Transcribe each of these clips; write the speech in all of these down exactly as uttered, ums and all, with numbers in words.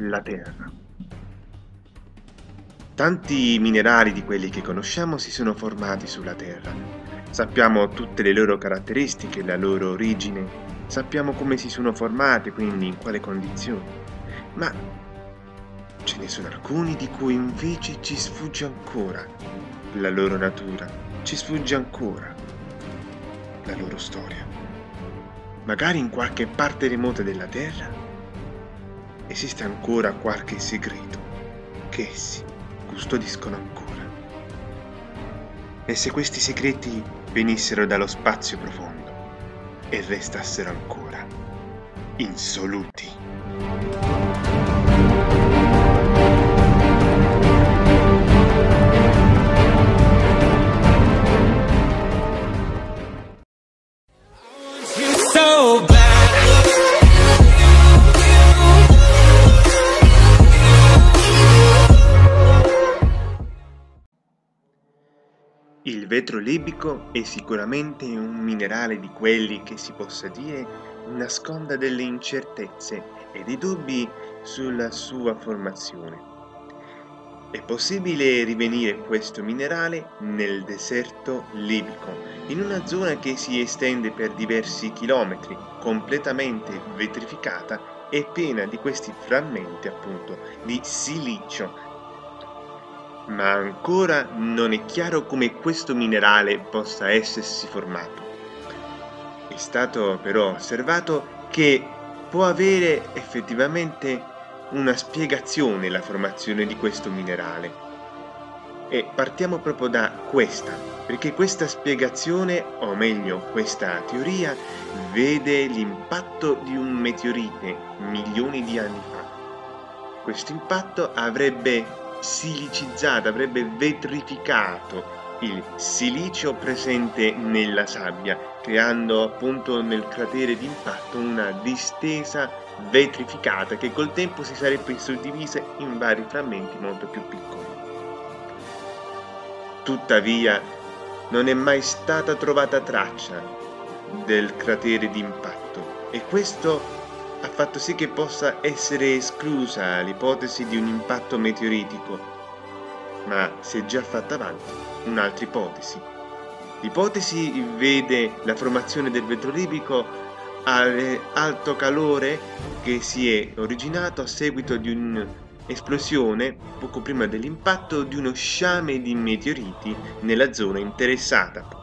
la Terra. Tanti minerali di quelli che conosciamo si sono formati sulla Terra. Sappiamo tutte le loro caratteristiche, la loro origine, sappiamo come si sono formati, quindi in quale condizioni. Ma ce ne sono alcuni di cui invece ci sfugge ancora la loro natura, ci sfugge ancora la loro storia. Magari in qualche parte remota della Terra esiste ancora qualche segreto che essi custodiscono ancora. E se questi segreti venissero dallo spazio profondo e restassero ancora insoluti? Il vetro libico è sicuramente un minerale di quelli che si possa dire nasconda delle incertezze e dei dubbi sulla sua formazione. È possibile rinvenire questo minerale nel deserto libico, in una zona che si estende per diversi chilometri, completamente vetrificata e piena di questi frammenti appunto di silicio. Ma ancora non è chiaro come questo minerale possa essersi formato. È stato però osservato che può avere effettivamente una spiegazione la formazione di questo minerale. E partiamo proprio da questa, perché questa spiegazione, o meglio questa teoria, vede l'impatto di un meteorite milioni di anni fa. Questo impatto avrebbe silicizzato, avrebbe vetrificato il silicio presente nella sabbia, creando appunto nel cratere d'impatto una distesa vetrificata che col tempo si sarebbe suddivisa in vari frammenti molto più piccoli. Tuttavia non è mai stata trovata traccia del cratere d'impatto e questo ha fatto sì che possa essere esclusa l'ipotesi di un impatto meteoritico, ma si è già fatta avanti un'altra ipotesi. L'ipotesi vede la formazione del vetro libico ad alto calore che si è originato a seguito di un'esplosione poco prima dell'impatto di uno sciame di meteoriti nella zona interessata.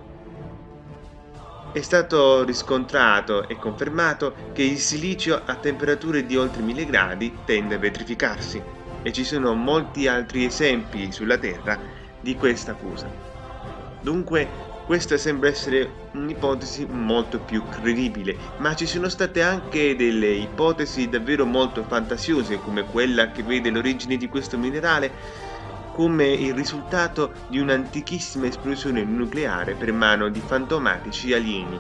È stato riscontrato e confermato che il silicio a temperature di oltre mille gradi tende a vetrificarsi e ci sono molti altri esempi sulla Terra di questa cosa. Dunque questa sembra essere un'ipotesi molto più credibile, ma ci sono state anche delle ipotesi davvero molto fantasiose come quella che vede l'origine di questo minerale come il risultato di un'antichissima esplosione nucleare per mano di fantomatici alieni.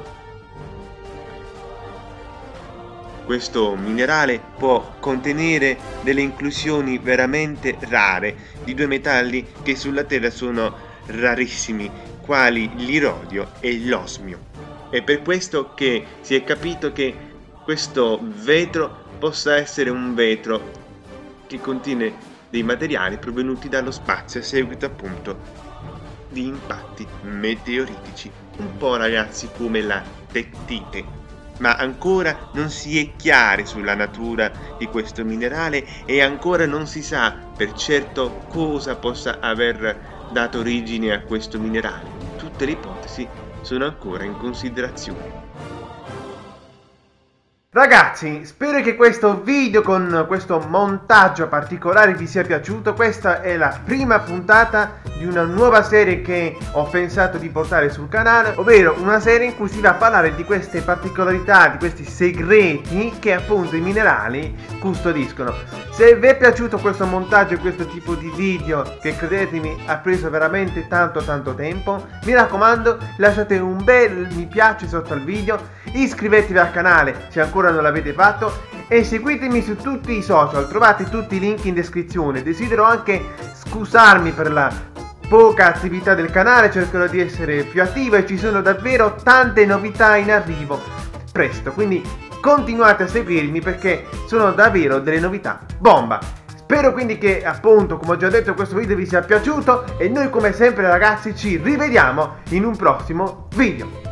Questo minerale può contenere delle inclusioni veramente rare di due metalli che sulla Terra sono rarissimi, quali l'iridio e l'osmio. È per questo che si è capito che questo vetro possa essere un vetro che contiene dei materiali provenuti dallo spazio a seguito appunto di impatti meteoritici, un po' ragazzi come la tettite. Ma ancora non si è chiari sulla natura di questo minerale e ancora non si sa per certo cosa possa aver dato origine a questo minerale. Tutte le ipotesi sono ancora in considerazione. Ragazzi, spero che questo video con questo montaggio particolare vi sia piaciuto. Questa è la prima puntata di una nuova serie che ho pensato di portare sul canale, ovvero una serie in cui si va a parlare di queste particolarità, di questi segreti che appunto i minerali custodiscono. Se vi è piaciuto questo montaggio e questo tipo di video, che credetemi ha preso veramente tanto tanto tempo, mi raccomando lasciate un bel mi piace sotto al video, iscrivetevi al canale se ancora non l'avete fatto e seguitemi su tutti i social, trovate tutti i link in descrizione. Desidero anche scusarmi per la poca attività del canale, cercherò di essere più attivo e ci sono davvero tante novità in arrivo presto, quindi continuate a seguirmi perché sono davvero delle novità bomba. Spero quindi che, appunto, come ho già detto, questo video vi sia piaciuto e noi come sempre ragazzi ci rivediamo in un prossimo video.